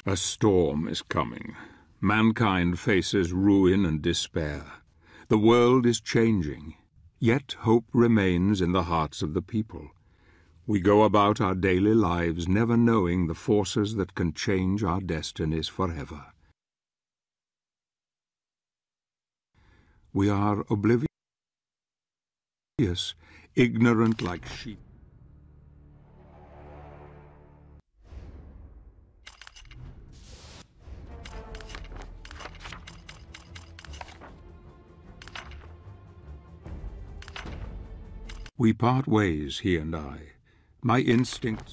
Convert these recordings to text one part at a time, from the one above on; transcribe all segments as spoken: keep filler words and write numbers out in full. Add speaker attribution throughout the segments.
Speaker 1: A storm is coming. Mankind faces ruin and despair. The world is changing, yet hope remains in the hearts of the people. We go about our daily lives never knowing the forces that can change our destinies forever. We are oblivious, ignorant like sheep. We part ways, he and I. My instincts...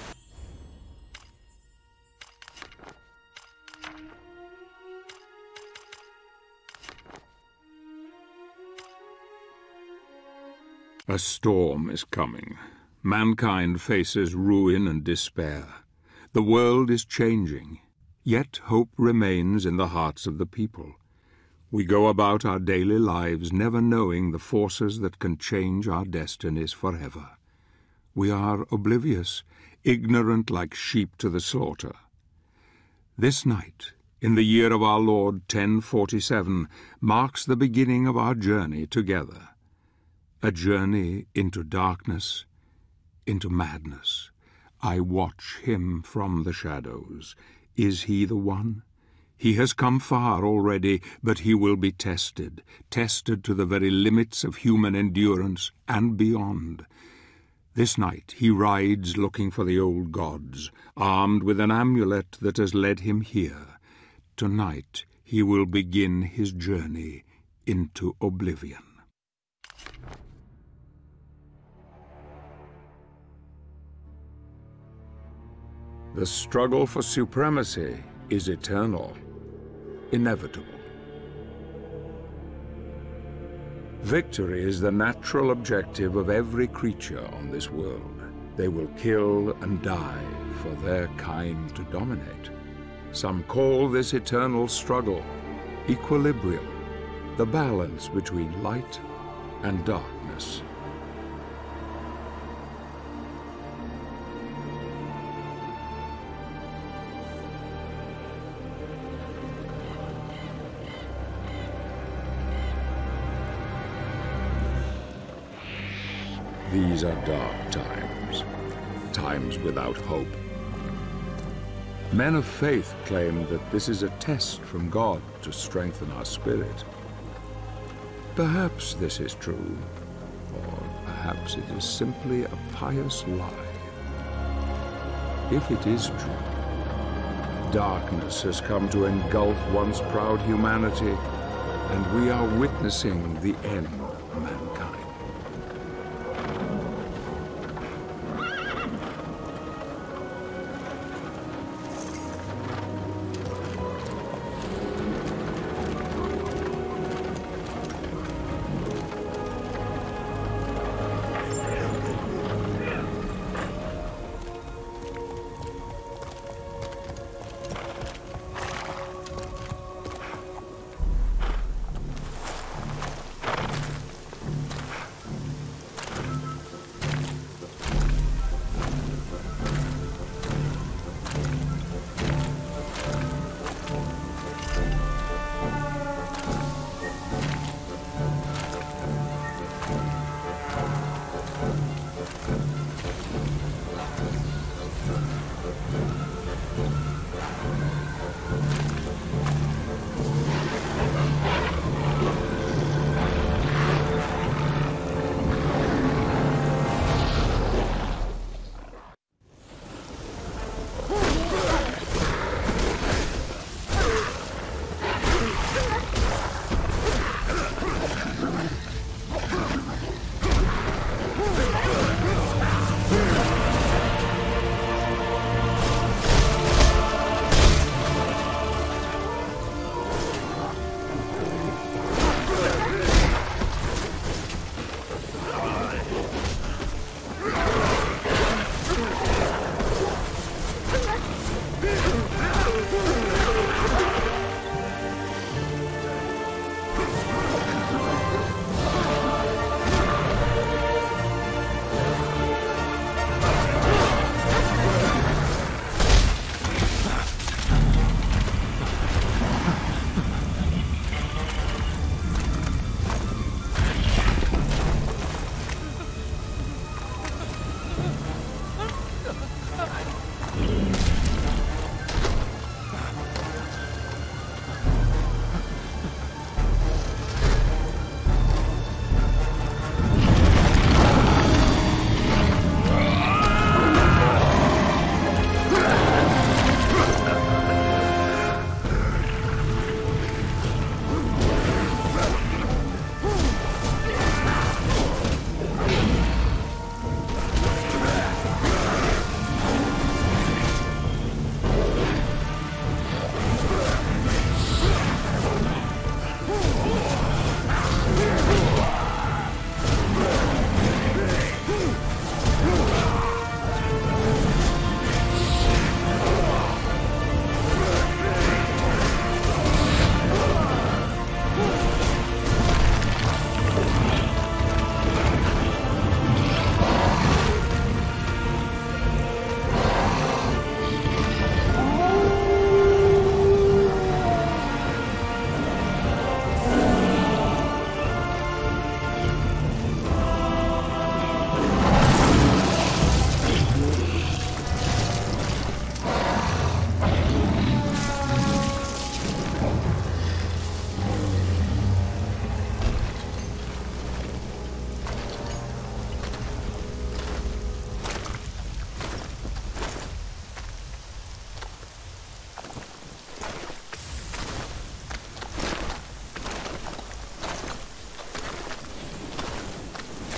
Speaker 1: A storm is coming. Mankind faces ruin and despair. The world is changing, yet hope remains in the hearts of the people. We go about our daily lives never knowing the forces that can change our destinies forever. We are oblivious, ignorant like sheep to the slaughter. This night, in the year of our Lord ten forty-seven, marks the beginning of our journey together. A journey into darkness, into madness. I watch him from the shadows. Is he the one? He has come far already, but he will be tested, tested to the very limits of human endurance and beyond. This night he rides looking for the old gods, armed with an amulet that has led him here. Tonight he will begin his journey into oblivion. The struggle for supremacy is eternal, inevitable. Victory is the natural objective of every creature on this world. They will kill and die for their kind to dominate. Some call this eternal struggle equilibrium, the balance between light and darkness. These are dark times, times without hope. Men of faith claim that this is a test from God to strengthen our spirit. Perhaps this is true, or perhaps it is simply a pious lie. If it is true, darkness has come to engulf once proud humanity, and we are witnessing the end of mankind.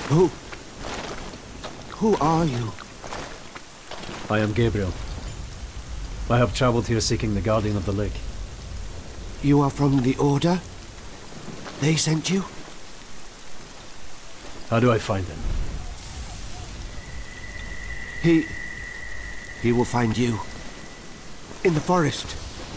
Speaker 2: Who... Who are you?
Speaker 3: I am Gabriel. I have traveled here seeking the Guardian of the Lake.
Speaker 2: You are from the Order? They sent you?
Speaker 3: How do I find him?
Speaker 2: He... He will find you. In the forest.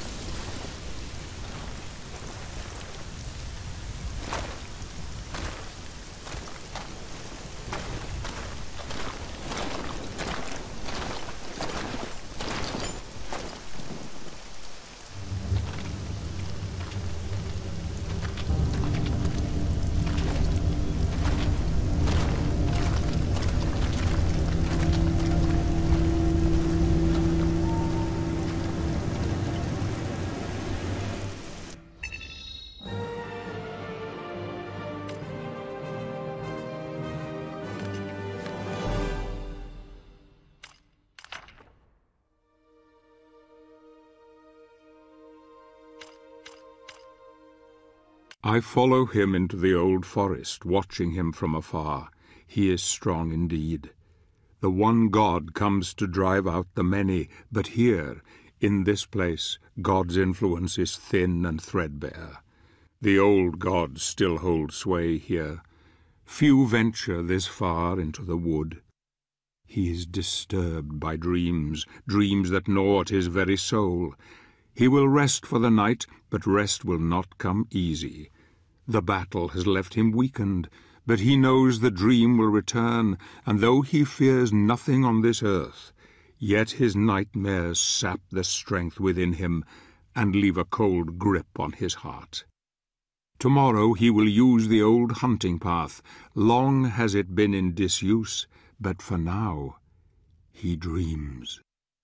Speaker 1: I follow him into the old forest, watching him from afar. He is strong indeed. The one God comes to drive out the many, but here, in this place, God's influence is thin and threadbare. The old gods still hold sway here. Few venture this far into the wood. He is disturbed by dreams, dreams that gnaw at his very soul. He will rest for the night, but rest will not come easy. The battle has left him weakened, but he knows the dream will return, and though he fears nothing on this earth, yet his nightmares sap the strength within him and leave a cold grip on his heart. Tomorrow he will use the old hunting path. Long has it been in disuse, but for now he dreams.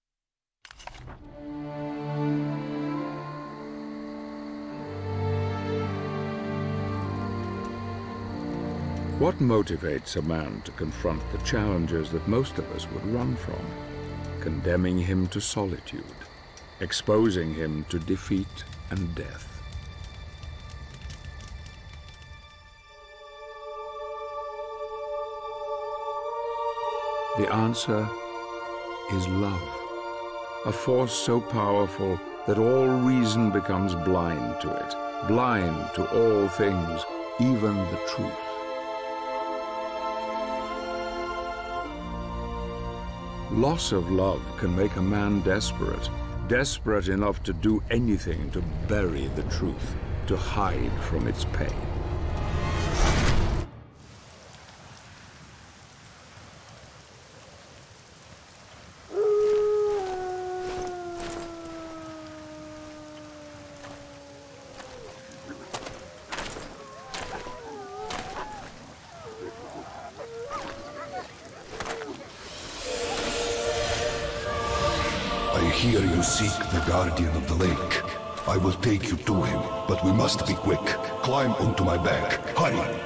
Speaker 1: What motivates a man to confront the challenges that most of us would run from? Condemning him to solitude, exposing him to defeat and death. The answer is love, a force so powerful that all reason becomes blind to it, blind to all things, even the truth. Loss of love can make a man desperate, desperate enough to do anything to bury the truth, to hide from its pain.
Speaker 4: I hear you seek the Guardian of the Lake. I will take you to him, but we must be quick. Climb onto my back. Hurry!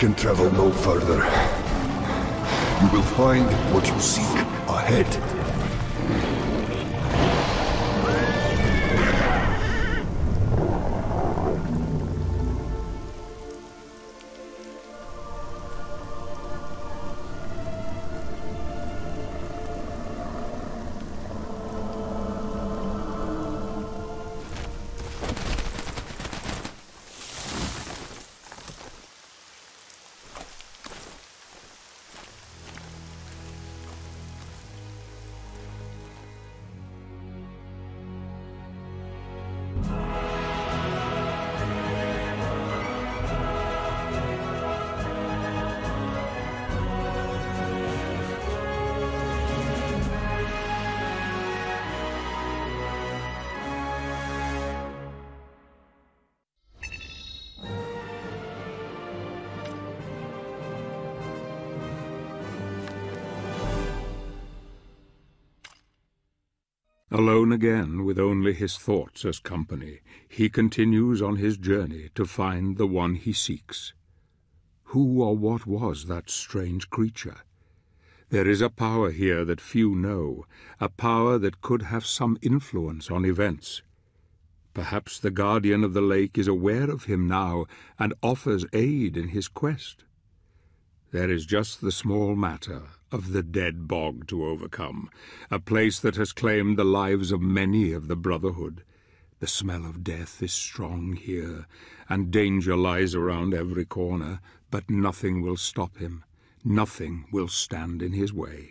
Speaker 4: can travel no further. You will find what you seek ahead.
Speaker 1: Alone again, with only his thoughts as company, he continues on his journey to find the one he seeks. Who or what was that strange creature? There is a power here that few know, a power that could have some influence on events. Perhaps the Guardian of the Lake is aware of him now and offers aid in his quest. There is just the small matter of the Dead Bog to overcome, a place that has claimed the lives of many of the Brotherhood. The smell of death is strong here, and danger lies around every corner, but nothing will stop him. Nothing will stand in his way.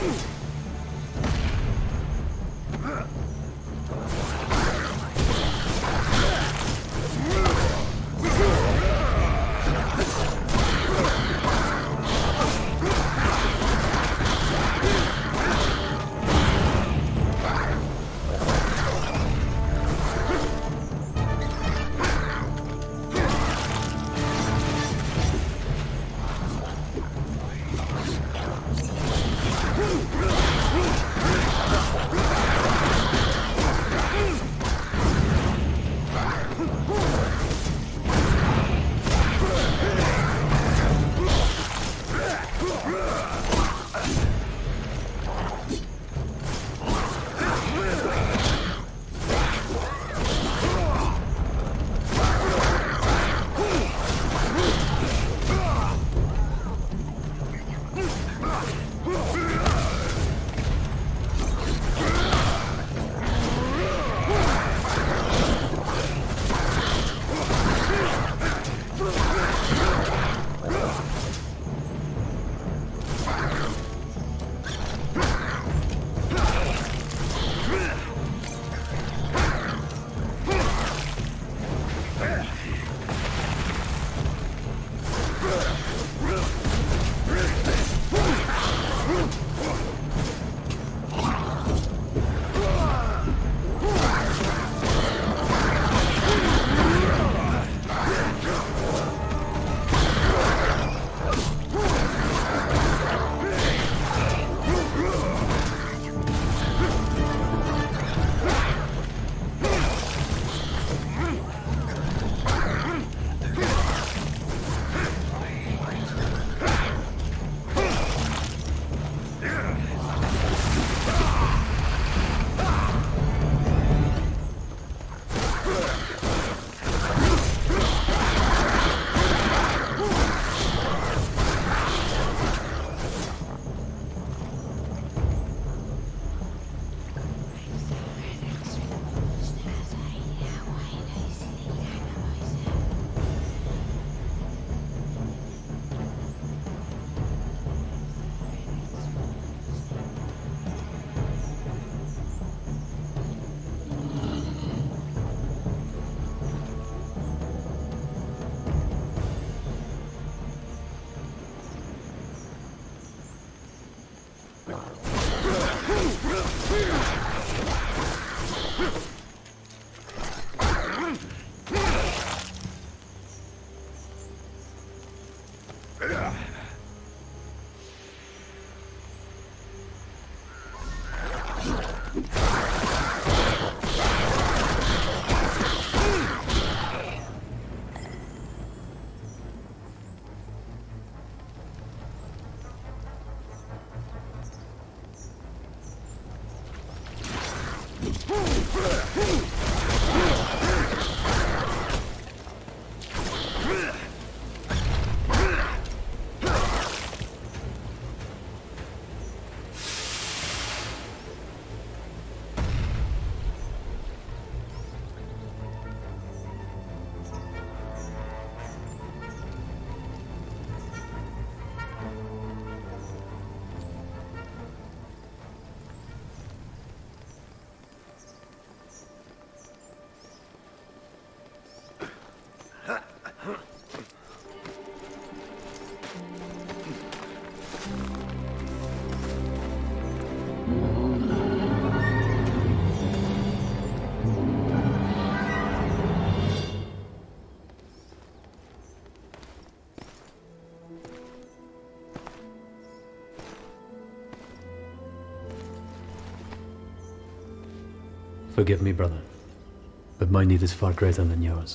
Speaker 3: Forgive me, brother, but my need is far greater than yours.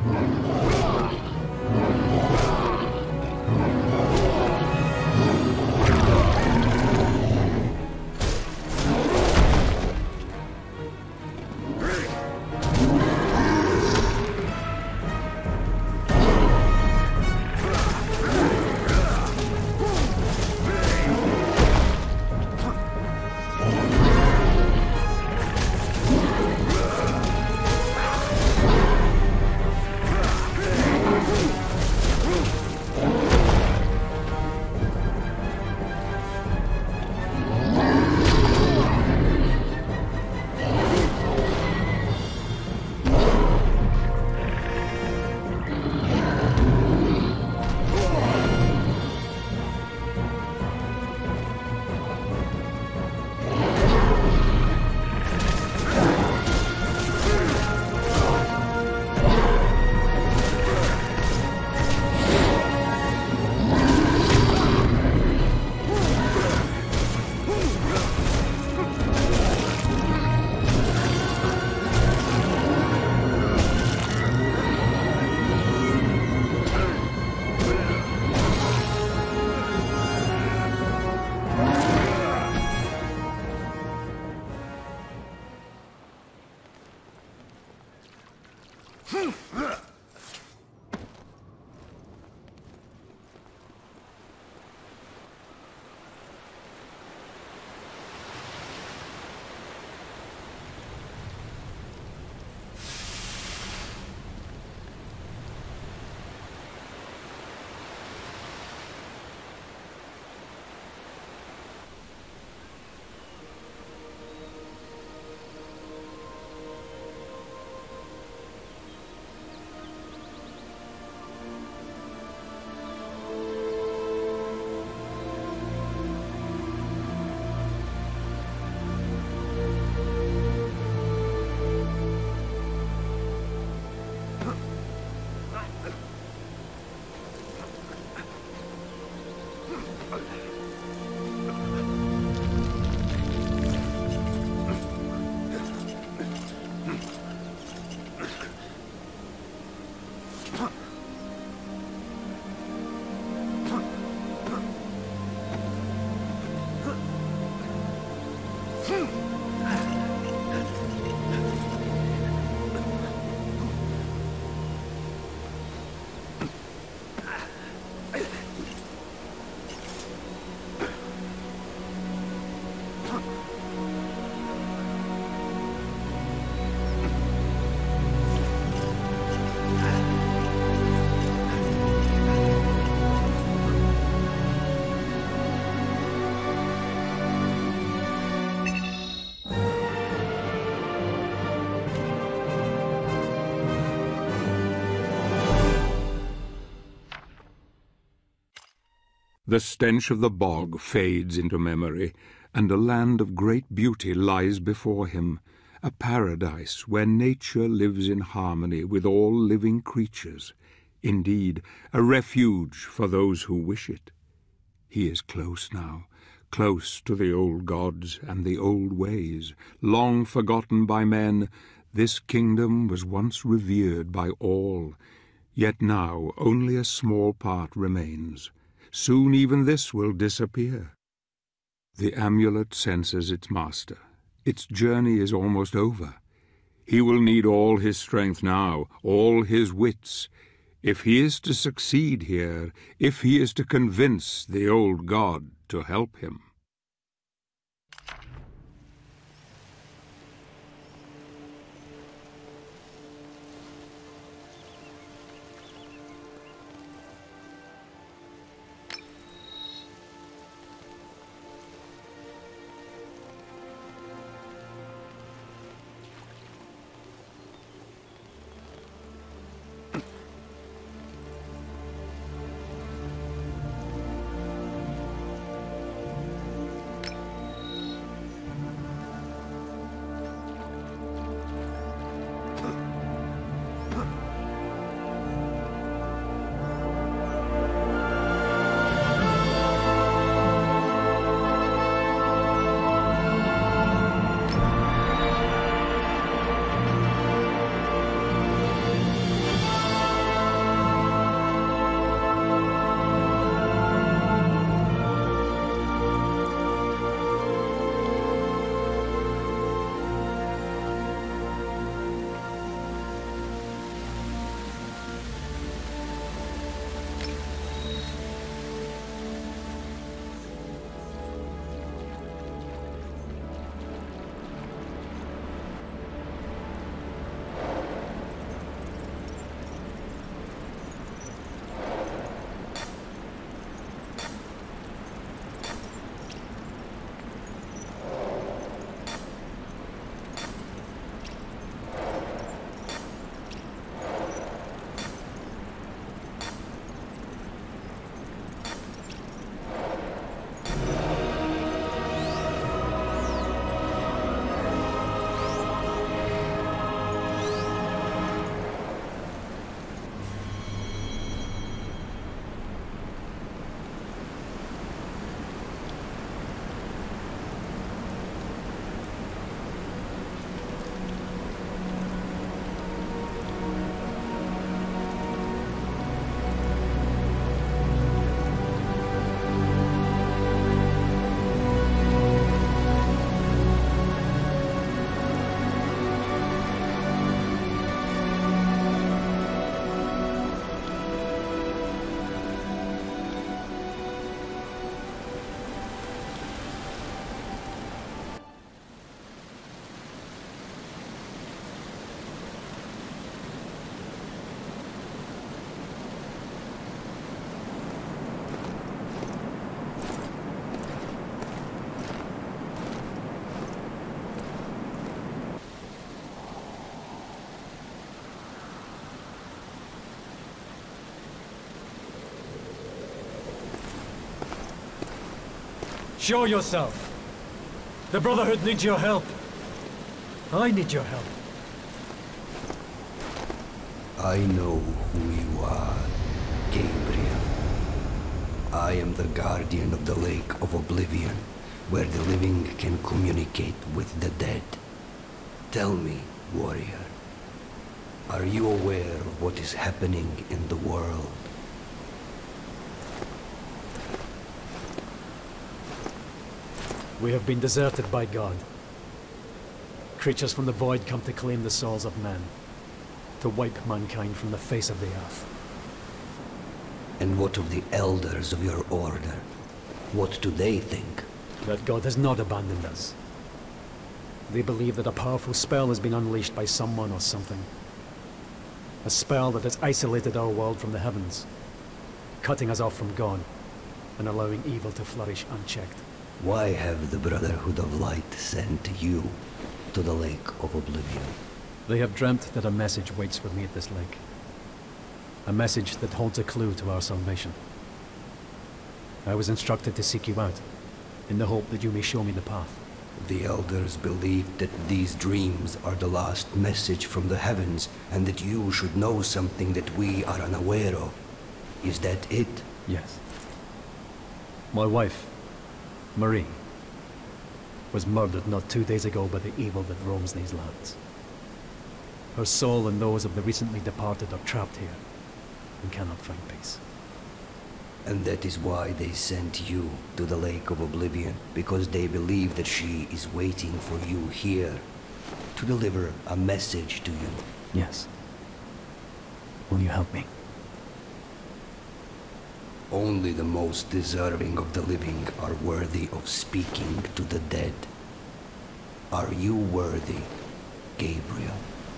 Speaker 1: The stench of the bog fades into memory, and a land of great beauty lies before him, a paradise where nature lives in harmony with all living creatures, indeed, a refuge for those who wish it. He is close now, close to the old gods and the old ways, long forgotten by men. This kingdom was once revered by all, yet now only a small part remains. Soon even this will disappear. The amulet senses its master. Its journey is almost over. He will need all his strength now, all his wits. If he is to succeed here, if he is to convince the old god to help him.
Speaker 3: Show yourself! The Brotherhood needs your help. I need your help.
Speaker 4: I know who you are, Gabriel. I am the guardian of the Lake of Oblivion, where the living can communicate with the dead. Tell me, warrior, are you aware of what is happening in the world?
Speaker 3: We have been deserted by God. Creatures from the void come to claim the souls of men, to wipe mankind from the face of the earth.
Speaker 4: And what of the elders of your order? What do they think?
Speaker 3: That God has not abandoned us. They believe that a powerful spell has been unleashed by someone or something. A spell that has isolated our world from the heavens, cutting us off from God, and allowing evil to flourish unchecked.
Speaker 4: Why have the Brotherhood of Light sent you to the Lake of Oblivion?
Speaker 3: They have dreamt that a message waits for me at this lake. A message that holds a clue to our salvation. I was instructed to seek you out, in the hope that you may show me the path.
Speaker 4: The elders believe that these dreams are the last message from the heavens, and that you should know something that we are unaware of. Is that it?
Speaker 3: Yes. My wife, Marie, was murdered not two days ago by the evil that roams these lands. Her soul and those of the recently departed are trapped here, and cannot find peace.
Speaker 4: And that is why they sent you to the Lake of Oblivion, because they believe that she is waiting for you here, to deliver a message to you.
Speaker 3: Yes. Will you help me?
Speaker 4: Only the most deserving of the living are worthy of speaking to the dead. Are you worthy, Gabriel?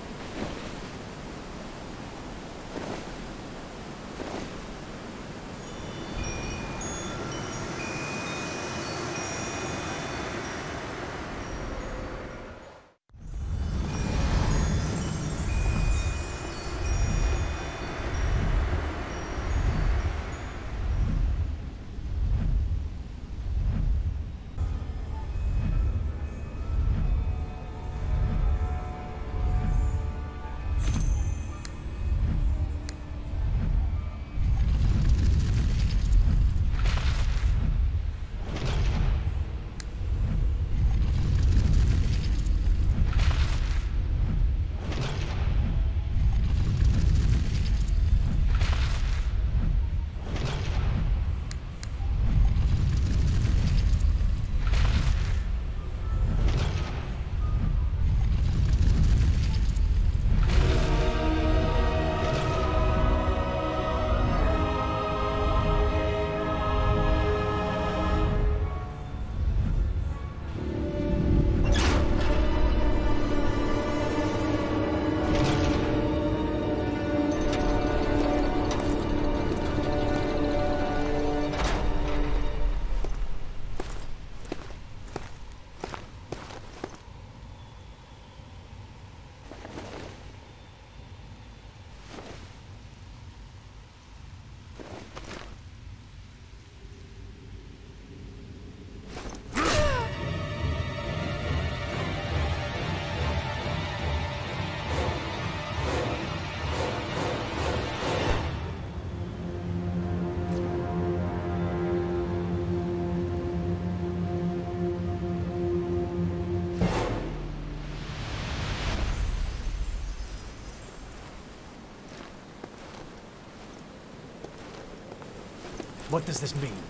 Speaker 3: What does this mean?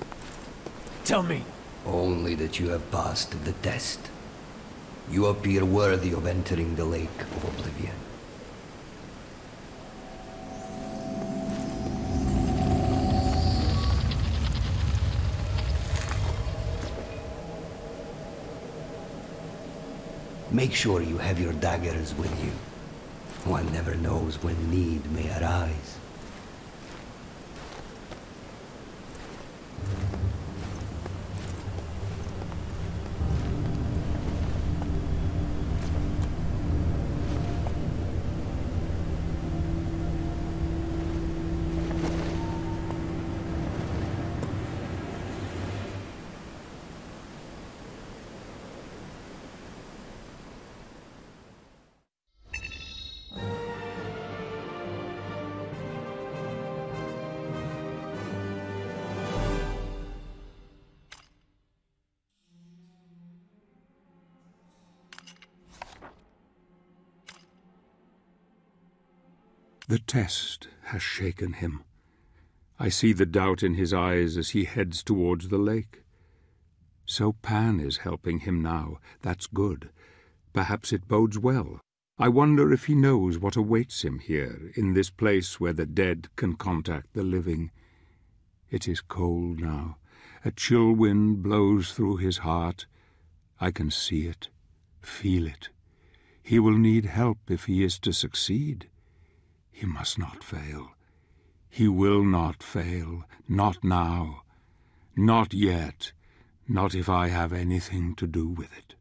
Speaker 3: Tell me!
Speaker 4: Only that you have passed the test. You appear worthy of entering the Lake of Oblivion. Make sure you have your daggers with you. One never knows when need may arise.
Speaker 1: The test has shaken him. I see the doubt in his eyes as he heads towards the lake. So Pan is helping him now. That's good. Perhaps it bodes well. I wonder if he knows what awaits him here, in this place where the dead can contact the living. It is cold now. A chill wind blows through his heart. I can see it, feel it. He will need help if he is to succeed. He must not fail. He will not fail. Not now. Not yet. Not if I have anything to do with it.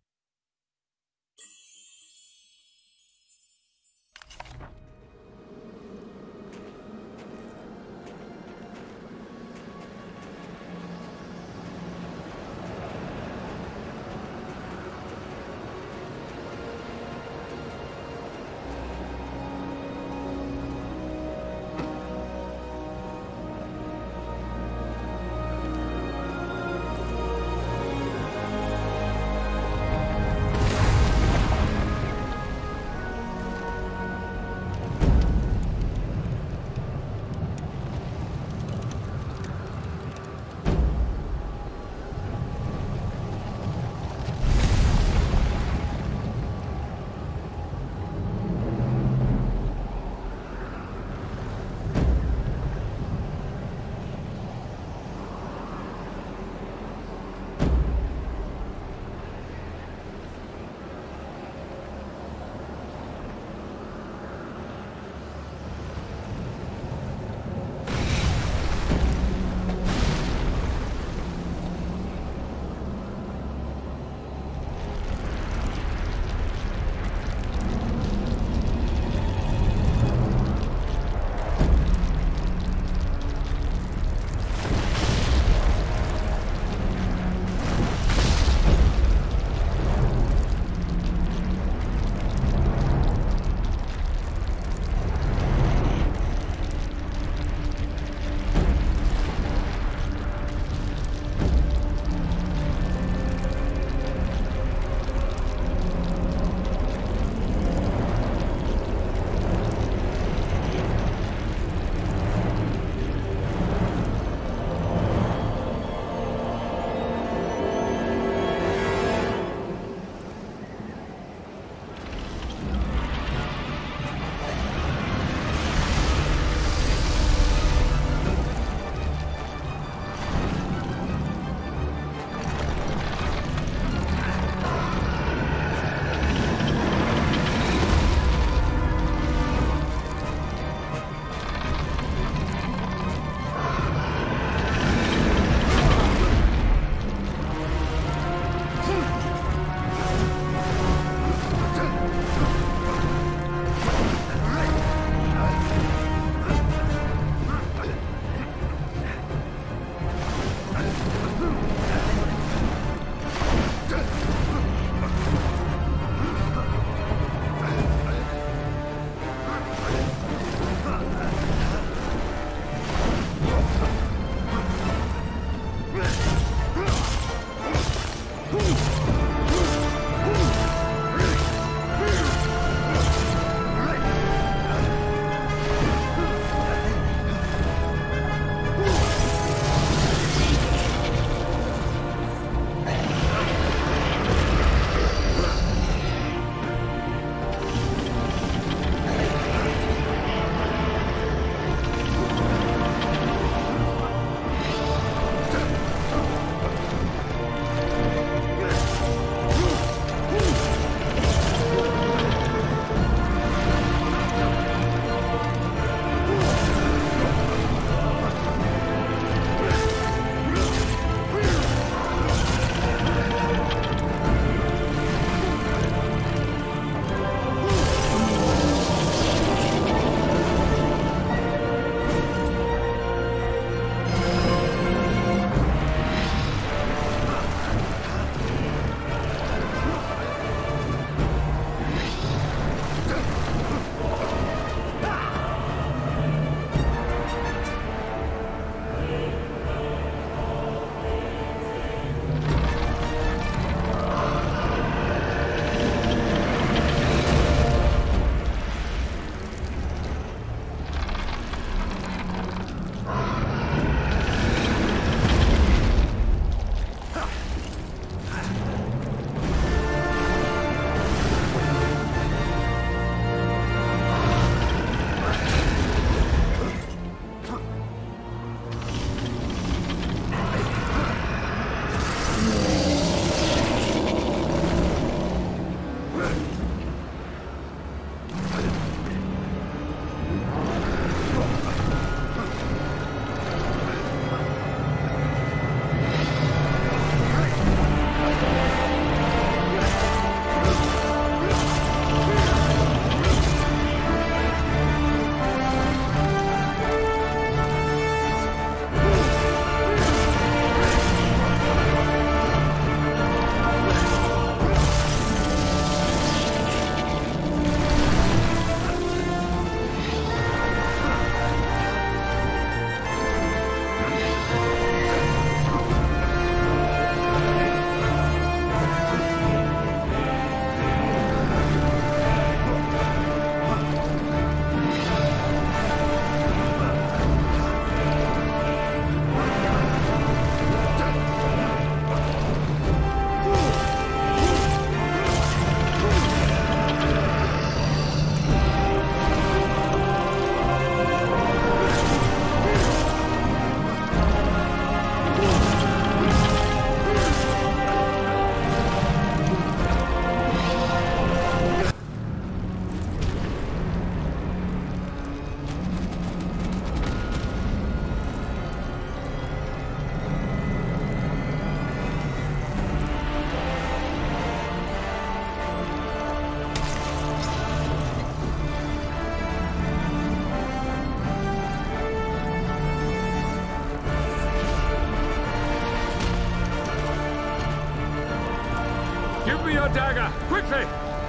Speaker 1: me your dagger, quickly!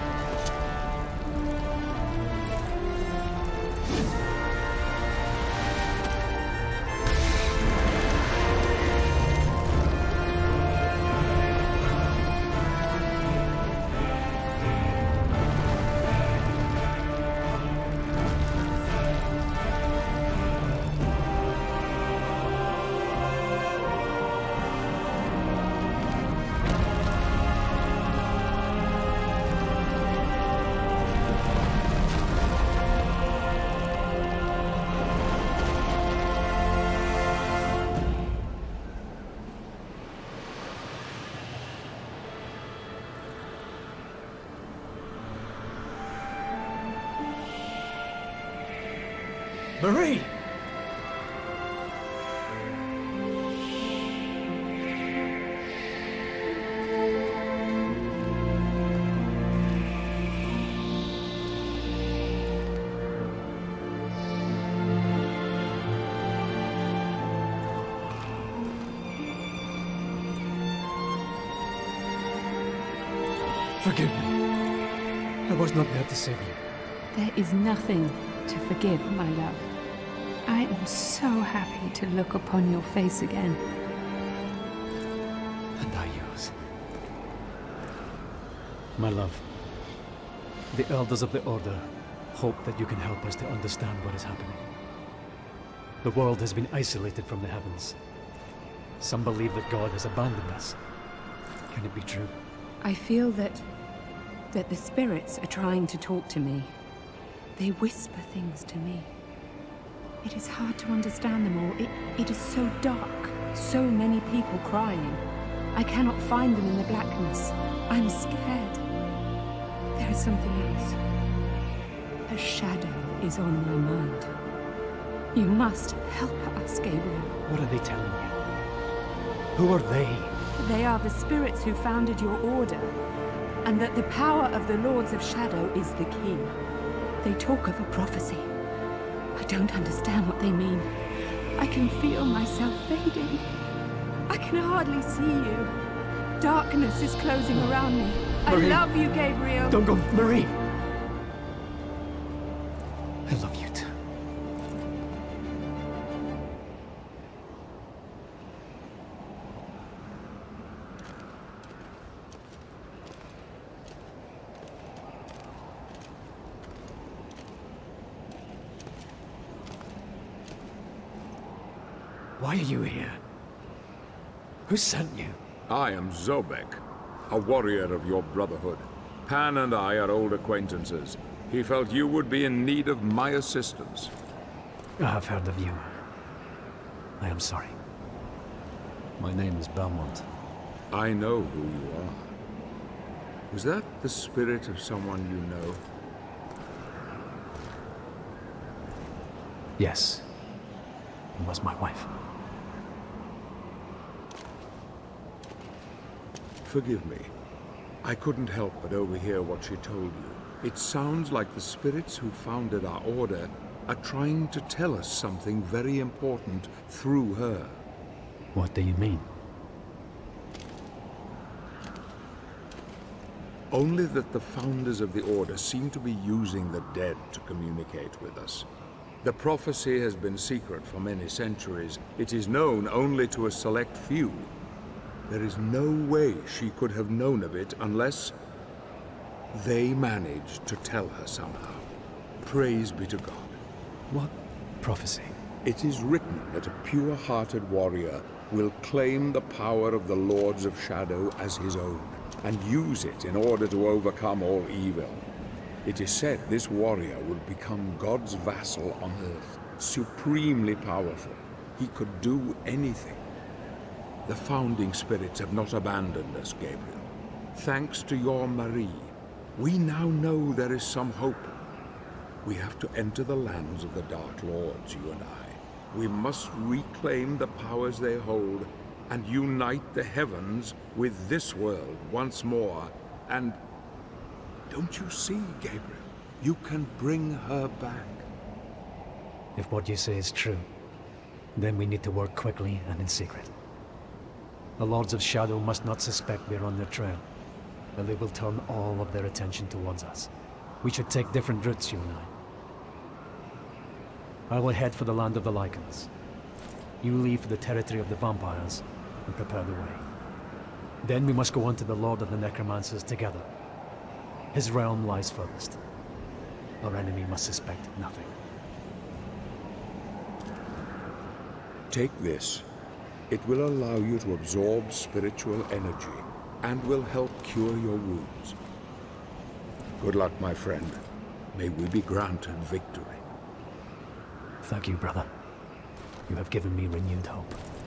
Speaker 3: Marie! Forgive me. I was not there to save you.
Speaker 5: There is nothing to forgive, my love. I am so happy to look upon your face again.
Speaker 3: And I yours. My love, the elders of the Order hope that you can help us to understand what is happening. The world has been isolated from the heavens. Some believe that God has abandoned us. Can it be true?
Speaker 5: I feel that... that the spirits are trying to talk to me. They whisper things to me. It is hard to understand them all. It, it is so dark. So many people crying. I cannot find them in the blackness. I'm scared. There is something else. A shadow is on my mind. You must help us, Gabriel.
Speaker 3: What are they telling you? Who are they?
Speaker 5: They are the spirits who founded your order, and that the power of the Lords of Shadow is the key. They talk of a prophecy. I don't understand what they mean. I can feel myself fading. I can hardly see you. Darkness is closing around me.
Speaker 3: Marie.
Speaker 5: I love you, Gabriel.
Speaker 3: Don't go, Marie! I love you too. Why are you here? Who sent you?
Speaker 1: I am Zobek, a warrior of your brotherhood. Pan and I are old acquaintances. He felt you would be in need of my assistance.
Speaker 3: I have heard of you. I am sorry. My name is Belmont.
Speaker 1: I know who you are. Was that the spirit of someone you know?
Speaker 3: Yes. It was my wife.
Speaker 1: Forgive me. I couldn't help but overhear what she told you. It sounds like the spirits who founded our order are trying to tell us something very important through her.
Speaker 3: What do you mean?
Speaker 1: Only that the founders of the order seem to be using the dead to communicate with us. The prophecy has been secret for many centuries. It is known only to a select few. There is no way she could have known of it unless they managed to tell her somehow. Praise be to God.
Speaker 3: What prophecy?
Speaker 1: It is written that a pure-hearted warrior will claim the power of the Lords of Shadow as his own, and use it in order to overcome all evil. It is said this warrior will become God's vassal on Earth, supremely powerful. He could do anything. The founding spirits have not abandoned us, Gabriel. Thanks to your Marie, we now know there is some hope. We have to enter the lands of the Dark Lords, you and I. We must reclaim the powers they hold and unite the heavens with this world once more. And don't you see, Gabriel? You can bring her back.
Speaker 3: If what you say is true, then we need to work quickly and in secret. The Lords of Shadow must not suspect we're on their trail. then they will turn all of their attention towards us. We should take different routes, you and I. I will head for the land of the Lycans. You leave for the territory of the vampires and prepare the way. Then we must go on to the Lord of the Necromancers together. His realm lies furthest. Our enemy must suspect nothing.
Speaker 1: Take this. It will allow you to absorb spiritual energy and will help cure your wounds. Good luck, my friend. May we be granted victory.
Speaker 3: Thank you, brother. You have given me renewed hope.